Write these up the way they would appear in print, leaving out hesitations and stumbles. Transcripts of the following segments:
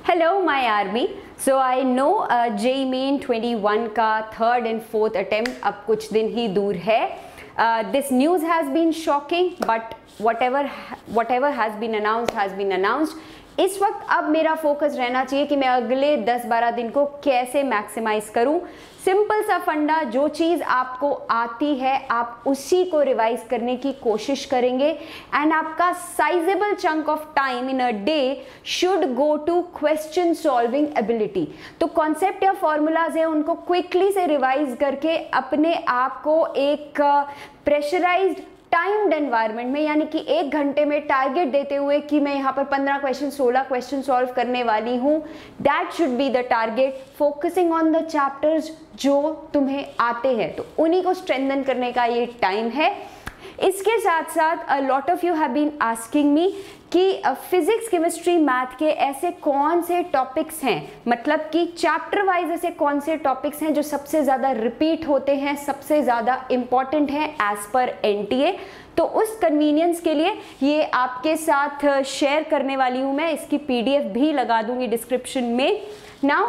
Hello my army. So I know JEE Main 21 का third and fourth attempt अब कुछ दिन ही दूर है. This news has been shocking, but whatever has been announced. इस वक्त अब मेरा फोकस रहना चाहिए कि मैं अगले 10-12 दिन को कैसे मैक्सिमाइज करूं. सिंपल सा फंडा, जो चीज़ आपको आती है आप उसी को रिवाइज करने की कोशिश करेंगे एंड आपका sizable chunk of time in a day should go to question solving ability. तो कॉन्सेप्ट या फॉर्मूलाज हैं उनको क्विकली से रिवाइज करके अपने आप को एक प्रेशराइज्ड टाइम्ड एनवायरनमेंट में, यानी कि 1 घंटे में टारगेट देते हुए कि मैं यहाँ पर 15 क्वेश्चन 16 क्वेश्चन सॉल्व करने वाली हूँ, that should be the target. Focusing on the chapters जो तुम्हें आते हैं, तो उन्हीं को स्ट्रेंथन करने का ये टाइम है. इसके साथ साथ lot of you have been asking me कि फिजिक्स केमिस्ट्री मैथ के ऐसे कौन से टॉपिक्स हैं, मतलब कि चैप्टर वाइज ऐसे कौन से टॉपिक्स हैं जो सबसे ज़्यादा रिपीट होते हैं, सबसे ज़्यादा इम्पॉर्टेंट हैं एज पर NTA. तो उस कन्वीनियंस के लिए ये आपके साथ शेयर करने वाली हूँ मैं. इसकी PDF भी लगा दूंगी डिस्क्रिप्शन में. नाउ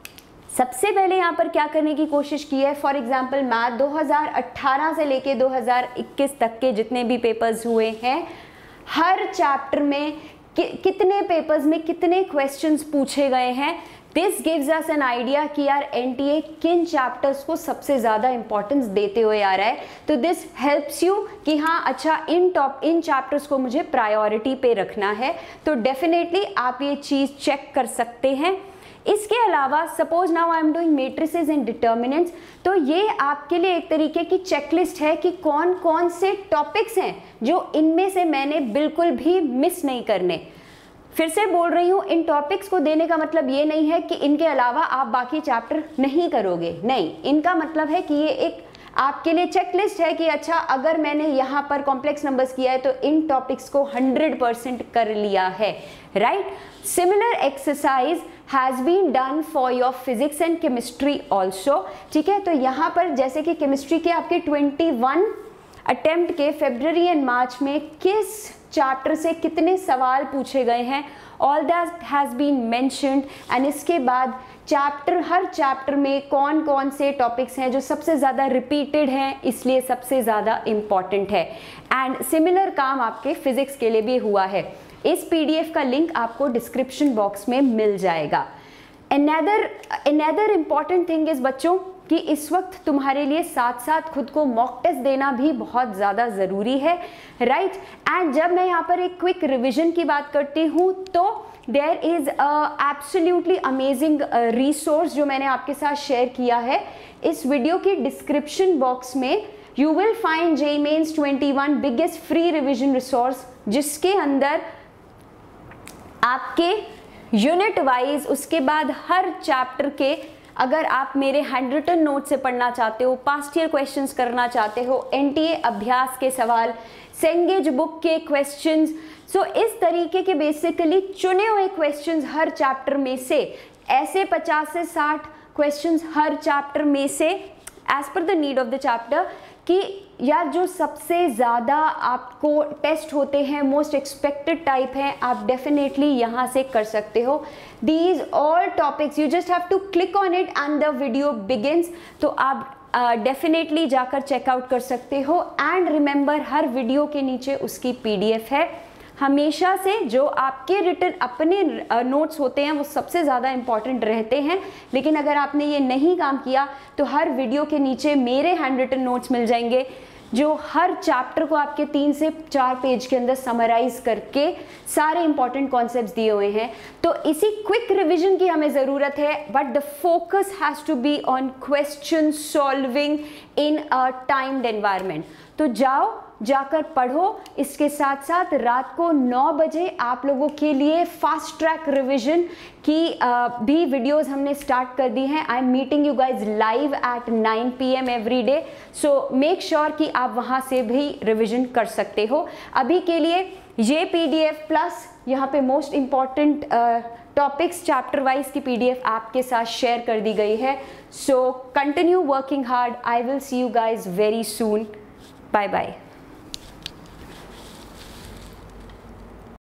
सबसे पहले यहाँ पर क्या करने की कोशिश की है, फॉर एग्जाम्पल मैथ 2018 से लेके 2021 तक के जितने भी पेपर्स हुए हैं, हर चैप्टर में कितने पेपर्स में कितने क्वेश्चंस पूछे गए हैं. This gives us an idea कि यार NTA किन चैप्टर्स को सबसे ज़्यादा इंपॉर्टेंस देते हुए आ रहा है. तो दिस हेल्प्स यू कि हाँ अच्छा इन चैप्टर्स को मुझे प्रायोरिटी पे रखना है. तो डेफिनेटली आप ये चीज़ चेक कर सकते हैं. इसके अलावा suppose now I am doing matrices and determinants, तो ये आपके लिए एक तरीके की चेकलिस्ट है कि कौन कौन से टॉपिक्स हैं जो इनमें से मैंने बिल्कुल भी मिस नहीं करने. फिर से बोल रही हूँ, इन टॉपिक्स को देने का मतलब ये नहीं है कि इनके अलावा आप बाकी चैप्टर नहीं करोगे, नहीं. इनका मतलब है कि ये एक आपके लिए चेकलिस्ट है कि अच्छा अगर मैंने यहाँ पर कॉम्प्लेक्स नंबर्स किया है तो इन टॉपिक्स को 100% कर लिया है, right. Similar exercise has been done for your physics and chemistry also. ठीक है, तो यहाँ पर जैसे कि केमिस्ट्री के आपके 21 अटेम्प्ट के फरवरी एंड मार्च में किस चैप्टर से कितने सवाल पूछे गए हैं, all that has been mentioned. And इसके बाद हर चैप्टर में कौन कौन से टॉपिक्स हैं जो सबसे ज़्यादा रिपीटेड हैं, इसलिए सबसे ज़्यादा इम्पॉर्टेंट है. एंड सिमिलर काम आपके फिजिक्स के लिए भी हुआ है. इस PDF का लिंक आपको डिस्क्रिप्शन बॉक्स में मिल जाएगा. Another important thing is बच्चों कि इस वक्त तुम्हारे लिए साथ साथ खुद को मॉक टेस्ट देना भी बहुत ज़्यादा ज़रूरी है, राइट. एंड जब मैं यहाँ पर एक क्विक रिविजन की बात करती हूँ तो there is absolutely amazing resource जो मैंने आपके साथ शेयर किया है. इस वीडियो की डिस्क्रिप्शन बॉक्स में you will find JEE Mains 21 biggest free revision resource, जिसके अंदर आपके यूनिट वाइज उसके बाद हर चैप्टर के, अगर आप मेरे हैंड रिटन नोट से पढ़ना चाहते हो, पास्ट ईयर क्वेश्चंस करना चाहते हो, NTA अभ्यास के सवाल, सेंगेज बुक के क्वेश्चंस, सो इस तरीके के बेसिकली चुने हुए क्वेश्चंस हर चैप्टर में से, ऐसे 50 से 60 क्वेश्चंस हर चैप्टर में से as per the need of the chapter, कि यार जो सबसे ज़्यादा आपको टेस्ट होते हैं, मोस्ट एक्सपेक्टेड टाइप हैं, आप डेफिनेटली यहाँ से कर सकते हो. These all topics you just have to click on it and the video begins. तो आप डेफिनेटट्ली जाकर चेकआउट कर सकते हो. एंड रिमेंबर, हर वीडियो के नीचे उसकी PDF है. हमेशा से जो आपके रिटन अपने नोट्स होते हैं वो सबसे ज़्यादा इंपॉर्टेंट रहते हैं, लेकिन अगर आपने ये नहीं काम किया तो हर वीडियो के नीचे मेरे हैंड रिटन नोट्स मिल जाएंगे जो हर चैप्टर को आपके 3 से 4 पेज के अंदर समराइज करके सारे इंपॉर्टेंट कॉन्सेप्ट्स दिए हुए हैं. तो इसी क्विक रिवीजन की हमें ज़रूरत है, but the focus has to be on question solving in a timed environment. तो जाकर पढ़ो. इसके साथ साथ रात को 9 बजे आप लोगों के लिए फास्ट ट्रैक रिवीजन की भी वीडियोस हमने स्टार्ट कर दी हैं. I am meeting you guys live at 9 PM every day, so make sure कि आप वहाँ से भी रिवीजन कर सकते हो. अभी के लिए ये PDF प्लस यहाँ पे most important topics chapter wise की PDF आपके साथ शेयर कर दी गई है. So continue working hard. I will see you guys very soon. Bye bye.